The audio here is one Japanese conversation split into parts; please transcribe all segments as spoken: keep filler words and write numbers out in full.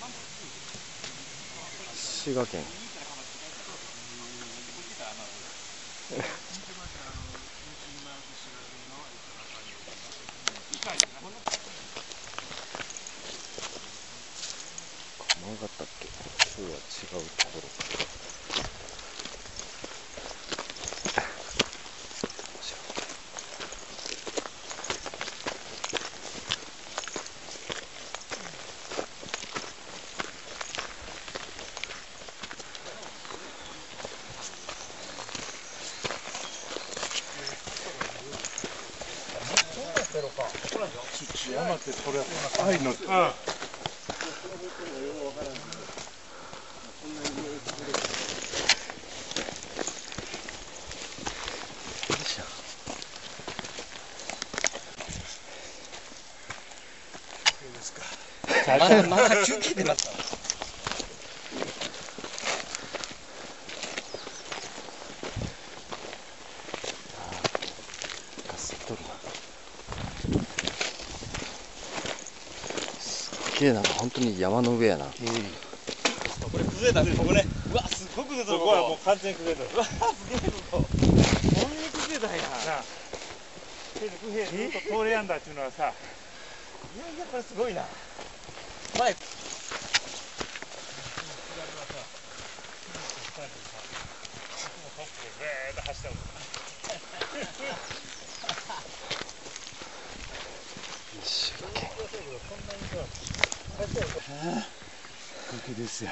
滋賀県曲がったっけ？今日は違うところか。 山ってこれ愛の。 まだまだ休憩出ますから。 すげえな、本当に山の上やな。うん、 これ崩れたね、ここね。うわ、すっごく崩れた。ここはもう完全に崩れた。うわ、すげえここ。こんなに崩れたんや。なあ。陸兵ずっと通れやんだっていうのはさ。いやいや、これすごいな。前。よし。 本当ですよ。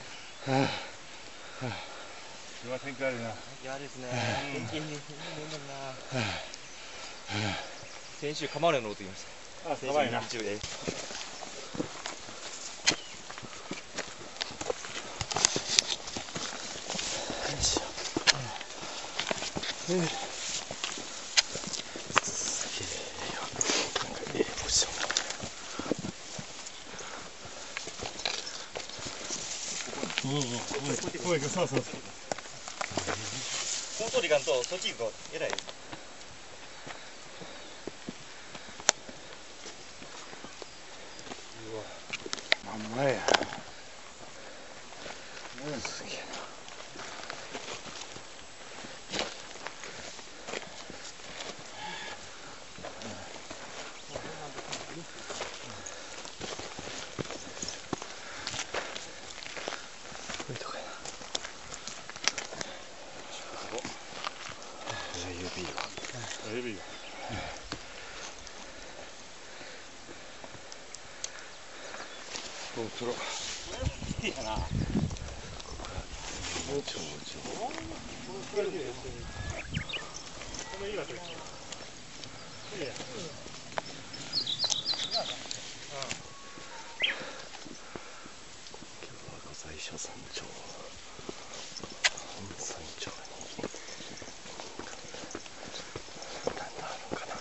今日は天気悪いな。 嫌ですね。天気いいねんな。先週釜根登ってきました。あ、先週日中で。 うんうん、そうそうそう。 この通り行かんと、そっち行くとえらい。 うわ、真ん前や。 うん、すげえな。こういうとこやな。指が。 指が。そうそろ。 いいやな。 ここが頂上。御在所山頂。本山頂に。なんだろうかな。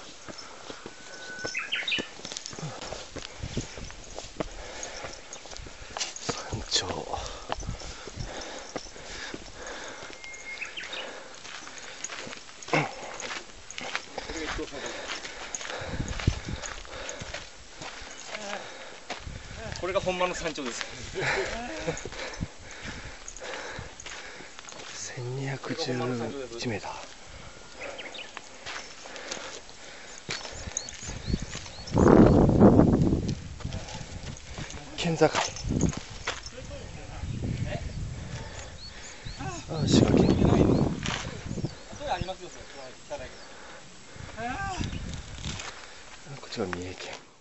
山頂。 これが本間の山頂です。 せんにひゃくじゅういちメーター。県境。ああ、滋賀県。こっちは三重県。